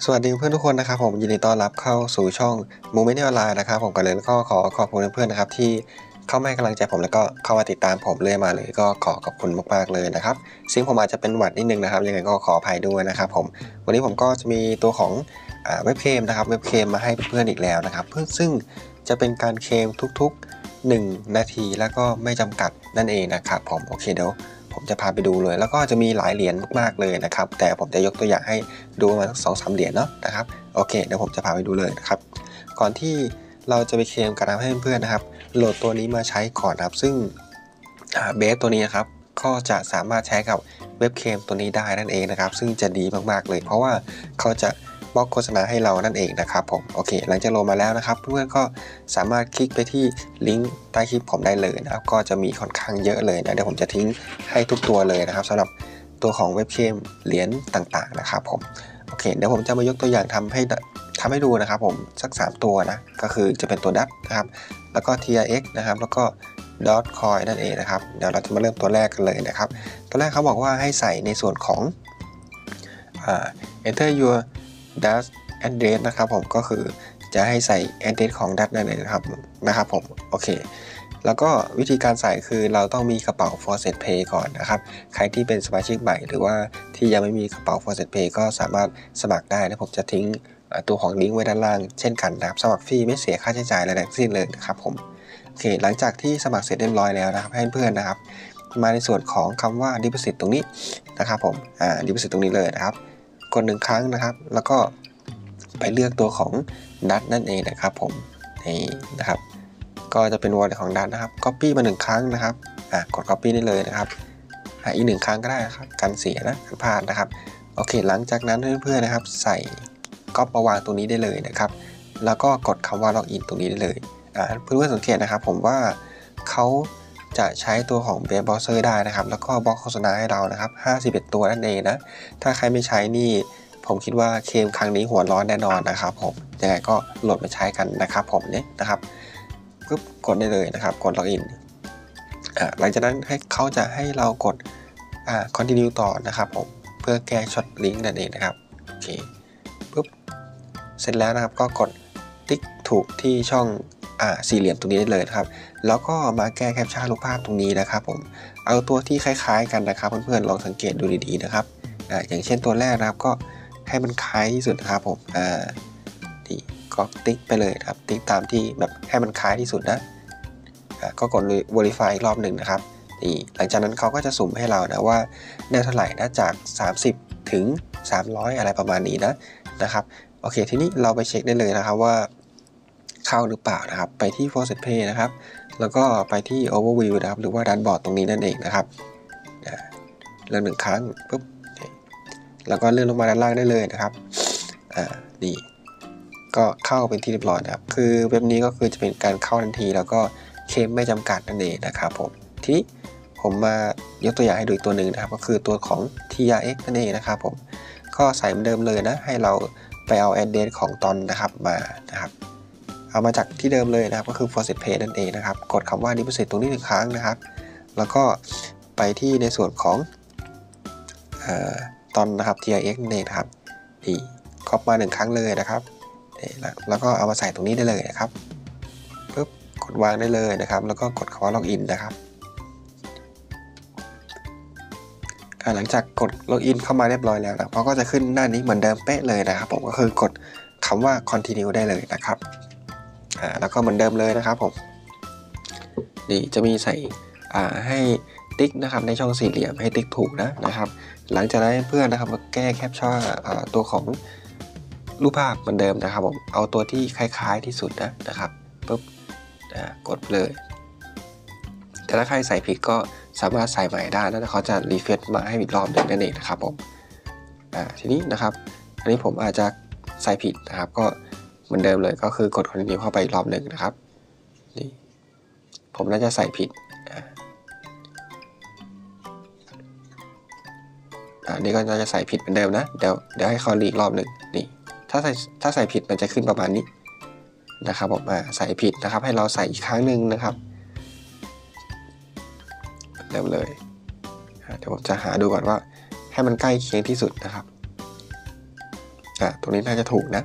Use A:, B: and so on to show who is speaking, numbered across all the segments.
A: สวัสดีเพื่อนทุกคนนะครับผมยินดีต้อนรับเข้าสู่ช่องโมเมนต์ออนไลน์นะครับผมก่อนเลยก็ขอขอบคุณเพื่อนๆนะครับที่เข้ามาให้กำลังใจผมแล้วก็เข้ามาติดตามผมเรื่อยมาเลยก็ขอขอบคุณมากๆเลยนะครับซึ่งผมอาจจะเป็นหวัดนิดนึงนะครับยังไงก็ขออภัยด้วยนะครับผมวันนี้ผมก็จะมีตัวของเว็บเคมนะครับเว็บเคมมาให้เพื่อนๆอีกแล้วนะครับซึ่งจะเป็นการเคมทุกๆ1นาทีแล้วก็ไม่จำกัดนั่นเองนะครับผมโอเคเดี๋ยวผมจะพาไปดูเลยแล้วก็จะมีหลายเหรียญมากๆเลยนะครับแต่ผมจะยกตัวอย่างให้ดูมา2-3 เหรียญเนาะนะครับโอเคเดี๋ยวผมจะพาไปดูเลยนะครับก่อนที่เราจะไปเคลมกันให้เพื่อนๆนะครับโหลดตัวนี้มาใช้ก่อนครับซึ่งเบสตัวนี้นะครับก็จะสามารถใช้กับเว็บเคมตัวนี้ได้นั่นเองนะครับซึ่งจะดีมากๆเลยเพราะว่าเขาจะบล็อกโฆษณาให้เรานั่นเองนะครับผมโอเคหลังจากโหลดมาแล้วนะครับเพื่อนๆก็สามารถคลิกไปที่ลิงก์ใต้คลิปผมได้เลยนะครับก็จะมีค่อนข้างเยอะเลยนะเดี๋ยวผมจะทิ้งให้ทุกตัวเลยนะครับสำหรับตัวของเว็บเคมเหรียญต่างๆนะครับผมโอเคเดี๋ยวผมจะมายกตัวอย่างทำให้ดูนะครับผมสัก3ตัวนะก็คือจะเป็นตัวดัตนะครับแล้วก็ TRX นะครับแล้วก็Dogecoin นั่นเองนะครับเดี๋ยวเราจะมาเริ่มตัวแรกกันเลยนะครับตัวแรกเขาบอกว่าให้ใส่ในส่วนของenter your dash address นะครับผมก็คือจะให้ใส่ address ของ dash นั่นเองนะครับผมโอเคแล้วก็วิธีการใส่คือเราต้องมีกระเป๋า Faucet Pay ก่อนนะครับใครที่เป็นสมาชิกใหม่หรือว่าที่ยังไม่มีกระเป๋า Faucet Pay ก็สามารถสมัครได้นะผมจะทิ้งตัวของลิงก์ไว้ด้านล่างเช่นกันนะครับสมัครฟรีไม่เสียค่าใช้จ่ายอะไรทั้งสิ้นเลยนะครับผมโอเคหลังจากที่สมัครเสร็จเรียบร้อยแล้วนะครับให้เพื่อนนะครับมาในส่วนของคำว่า deposit ตรงนี้นะครับผมdeposit ตรงนี้เลยนะครับกด1 ครั้งนะครับแล้วก็ไปเลือกตัวของดัตนั่นเองนะครับผมนี่นะครับก็จะเป็น wallet ของดัตนะครับ copy มา1 ครั้งนะครับกด copy ได้เลยนะครับอีก1 ครั้งก็ได้นะครับกันเสียนะกันพลาดนะครับโอเคหลังจากนั้นเพื่อนๆนะครับใส่ก๊อปมาวางตรงนี้ได้เลยนะครับแล้วก็กดคำว่า login ตรงนี้ได้เลยเพื่อนๆสังเกตนะครับผมว่าเขาจะใช้ตัวของ Web Browser ได้นะครับแล้วก็บล็อกโฆษณาให้เรานะครับ51 ตัวนั่นเองนะถ้าใครไม่ใช้นี่ผมคิดว่าเคมครั้งนี้หัวร้อนแน่นอนนะครับผมยังไงก็โหลดมาใช้กันนะครับผมเนี่ยนะครับปึ๊บกดได้เลยนะครับกด login หลังจากนั้นเขาจะให้เรากดcontinue ต่อนะครับผมเพื่อแก้ช็อตลิงก์นั่นเองนะครับโอเคปึ๊บเสร็จแล้วนะครับก็กดติ๊กถูกที่ช่องสี่เหลี่ยมตรงนี้ได้เลยนะครับแล้วก็มาแก้แคปชั่นรูปภาพตรงนี้นะครับผมเอาตัวที่คล้ายๆกันนะครับเพื่อนๆลองสังเกตดูดีๆนะครับอย่างเช่นตัวแรกนะครับก็ให้มันคล้ายที่สุดนะครับผมนี่ก็ติ๊กไปเลยครับติ๊กตามที่แบบให้มันคล้ายที่สุดนะก็กด verify อีกรอบหนึ่งนะครับนี่หลังจากนั้นเขาก็จะสุ่มให้เรานะว่าได้เท่าไหร่นะจาก30ถึง300อะไรประมาณนี้นะครับโอเคทีนี้เราไปเช็คได้เลยนะครับว่าเข้าหรือเปล่านะครับไปที่ Faucet Pay นะครับแล้วก็ไปที่ Overview นะครับหรือว่าดันบอร์ดตรงนี้นั่นเองนะครับเลือก1 ครั้งปุ๊บแล้วก็เลื่อนลงมาด้านล่างได้เลยนะครับนี่ก็เข้าเป็นที่เรียบร้อยนะครับคือเว็บนี้ก็คือจะเป็นการเข้าทันทีแล้วก็เคมไม่จำกัดนั่นเองนะครับผมทีนี้ผมมายกตัวอย่างให้ดูอีกตัวหนึ่งนะครับก็คือตัวของ TRX นั่นเองนะครับผมก็ใส่เหมือนเดิมเลยนะให้เราไปเอา address ของตอนนะครับมานะครับเอามาจากที่เดิมเลยนะครับก็คือ Faucet Pay นั่นเองนะครับกดคำว่า deposit ตรงนี้1 ครั้งนะครับแล้วก็ไปที่ในส่วนของตอนนะครับ TRX นั่นเองนะครับนี่ก๊อปมา1 ครั้งเลยนะครับแล้วก็เอามาใส่ตรงนี้ได้เลยนะครับปึ๊บกดวางได้เลยนะครับแล้วก็กดคำว่า login นะครับหลังจากกด login เข้ามาเรียบร้อยแล้วนะเขาก็จะขึ้นหน้านี้เหมือนเดิมเป๊ะเลยนะครับผมก็คือกดคำว่า continue ได้เลยนะครับแล้วก็เหมือนเดิมเลยนะครับผมนี่จะมีใส่ให้ติ๊กนะครับในช่องสี่เหลี่ยมให้ติ๊กถูกนะครับหลังจากนั้นเพื่อนนะครับมาแก้แคปชั่นตัวของรูปภาพเหมือนเดิมนะครับผมเอาตัวที่คล้ายๆที่สุดนะครับปุ๊บกดเลยแต่ถ้าใครใส่ผิดก็สามารถใส่ใหม่ได้นะเขาจะรีเฟรชมาให้อีกรอบหนึ่งนั่นเองนะครับผมทีนี้นะครับอันนี้ผมอาจจะใส่ผิดนะครับก็เหมือนเดิมเลยก็คือกด continue เข้าไปอีกรอบหนึ่งนะครับนี่ผมน่าจะใส่ผิดนี่ก็น่าจะใส่ผิดเหมือนเดิมนะเดี๋ยวให้เขารีอีกรอบหนึ่งนี่ถ้าใส่ผิดมันจะขึ้นประมาณนี้นะครับผมใส่ผิดนะครับให้เราใส่อีกครั้งหนึ่งนะครับเริ่มเลยเดี๋ยวผมจะหาดูก่อนว่าให้มันใกล้เคียงที่สุดนะครับตรงนี้น่าจะถูกนะ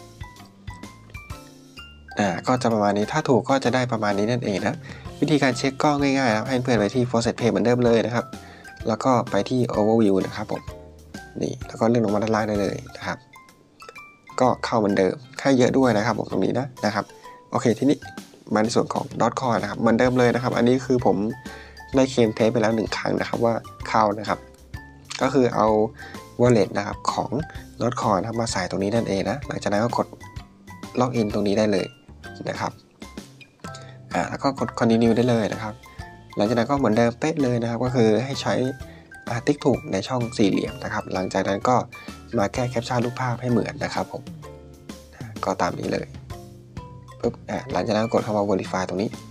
A: ก็จะประมาณนี้ถ้าถูกก็จะได้ประมาณนี้นั่นเองนะวิธีการเช็คก็ง่ายๆนะให้เพื่อนไปที่ Faucet Pay เหมือนเดิมเลยนะครับแล้วก็ไปที่ Overview นะครับผมนี่แล้วก็เลื่อนลงมาด้านล่างได้เลยนะครับก็เข้าเหมือนเดิมค่าเยอะด้วยนะครับผมตรงนี้นะครับโอเคทีนี้มาในส่วนของ .coin นะครับเหมือนเดิมเลยนะครับอันนี้คือผมได้เคลมเทสไปแล้ว1ครั้งนะครับว่าเข้านะครับก็คือเอา wallet นะครับของ .coin นะครับมาใส่ตรงนี้นั่นเองนะหลังจากนั้นก็กดล็อกอินตรงนี้ได้เลยนะครับแล้วก็กด continue ได้เลยนะครับหลังจากนั้นก็เหมือนเดิมเป๊ะเลยนะครับก็คือให้ใช้ติ๊กถูกในช่องสี่เหลี่ยมนะครับหลังจากนั้นก็มาแก้แคปชั่นรูปภาพให้เหมือนนะครับผมก็ตามนี้เลยปุ๊บหลังจากนั้นกดเข้ามา verify ตรงนี้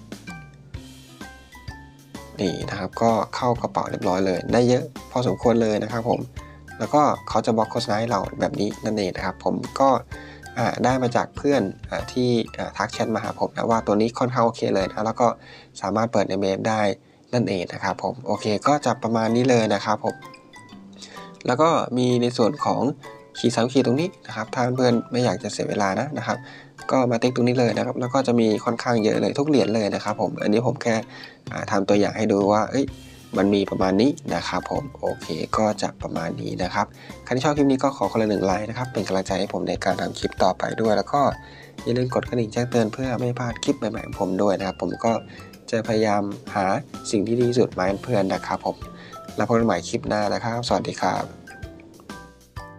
A: นี่นะครับก็เข้ากระเป๋าเรียบร้อยเลยได้เยอะพอสมควรเลยนะครับผมแล้วก็เขาจะบล็อกโฆษณาให้เราแบบนี้นั่นเองนะครับผมก็ได้มาจากเพื่อนที่ทักแชทมาหาผมนะว่าตัวนี้ค่อนข้างโอเคเลยนะแล้วก็สามารถเปิดในเมมได้นั่นเองนะครับผมโอเคก็จะประมาณนี้เลยนะครับผมแล้วก็มีในส่วนของขีด3ขีดตรงนี้นะครับถ้าเพื่อนไม่อยากจะเสียเวลานะครับก็มาติ๊กตรงนี้เลยนะครับแล้วก็จะมีค่อนข้างเยอะเลยทุกเหรียญเลยนะครับผมอันนี้ผมแค่ทำตัวอย่างให้ดูว่ามันมีประมาณนี้นะครับผมโอเคก็จะประมาณนี้นะครับใครที่ชอบคลิปนี้ก็ขอคนละ1 ไลค์นะครับเป็นกำลังใจให้ผมในการทำคลิปต่อไปด้วยแล้วก็อย่าลืมกดกระดิ่งแจ้งเตือนเพื่อไม่พลาดคลิปใหม่ๆของผมด้วยนะครับผมก็จะพยายามหาสิ่งที่ดีที่สุดมาให้เพื่อนนะครับผมแล้วพบกันใหม่คลิปหน้านะครับสวัสดีครับ